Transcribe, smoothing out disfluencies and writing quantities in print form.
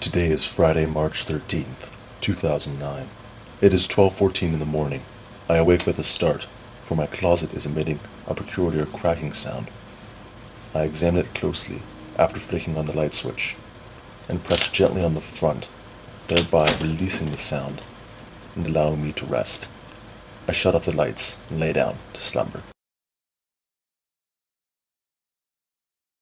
Today is Friday, March 13th, 2009. It is 12:14 in the morning. I awake with a start, for my closet is emitting a peculiar cracking sound. I examine it closely after flicking on the light switch, and press gently on the front, thereby releasing the sound and allowing me to rest. I shut off the lights and lay down to slumber.